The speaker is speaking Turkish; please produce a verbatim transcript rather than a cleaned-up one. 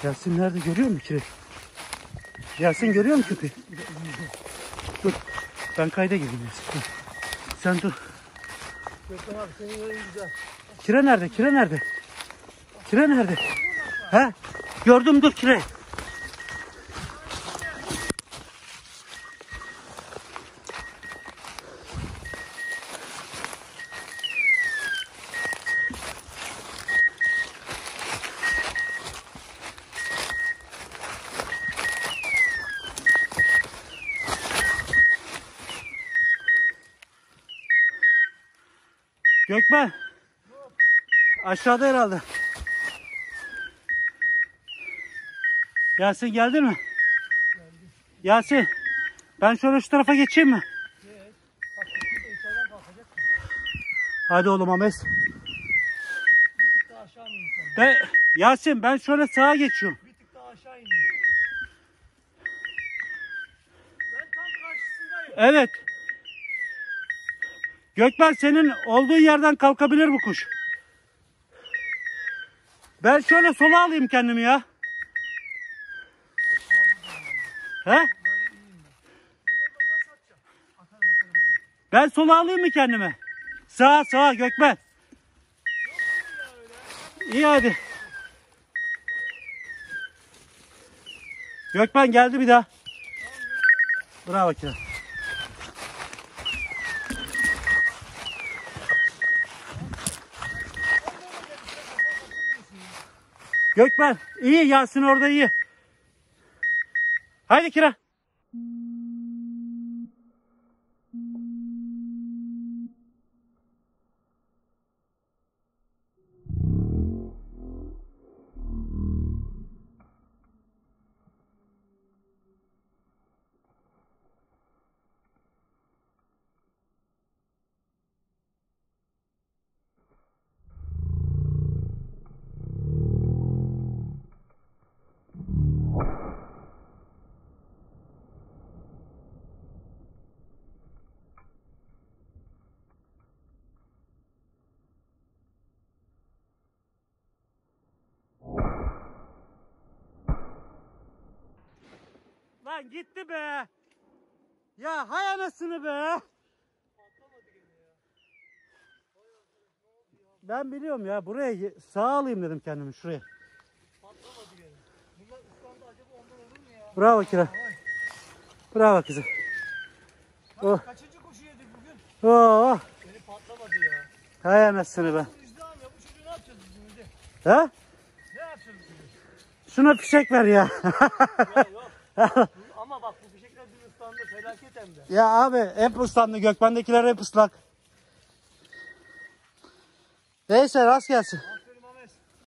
Yasin nerede, görüyor musun ki? Yasin görüyor musun köpeği? Dur. Ben kayda gireyim Yasin. Sen dur. Gökmen abi senin yerin güzel. Kire nerede? Kire nerede? Kire nerede? He? Gördüm, dur Kire. Gökmen. Aşağıda herhalde. Yasin geldin mi? Geldim. Yasin. Ben şöyle şu tarafa geçeyim mi? Evet. Bak şimdi içeriden kalkacak. Hadi oğlum Ames. Bir tık daha aşağı mı insan? Ben, Yasin ben şöyle sağa geçiyorum. Bir tık daha aşağı ineyim. Ben tam karşısındayım. Evet. Gökmen senin olduğun yerden kalkabilir bu kuş. Ben şöyle sola alayım kendimi ya. He? Ben sola alayım mı kendime? Sağa sağa Gökmen. İyi hadi. Gökmen geldi bir daha. Bravo Kira. Gökmen iyi, Yasin orada iyi. Haydi Kira. Lan gitti be. Ya hay anasını be. Ben biliyorum ya, buraya sağa alayım dedim kendimi, şuraya. Patlamadı gene. Bunlar ıslandı, acaba ondan olur mu ya? Bravo Kira. Bravo kızım. Oh. Kaçıncı kuşu yedik bugün? Oh. Beni patlamadı ya. Hay anasını be. Bu izdiham ya, bu çocuğu ne yapacağız biz şimdi? He? Ne yapacağız biz şimdi? Şuna fişek ver ya. Ya yok. Ama bak bu fişekler dün ıslandı, felaket hem de. Ya abi hep ıslandı, Gökmen'dekiler hep ıslak. Neyse rast gelsin.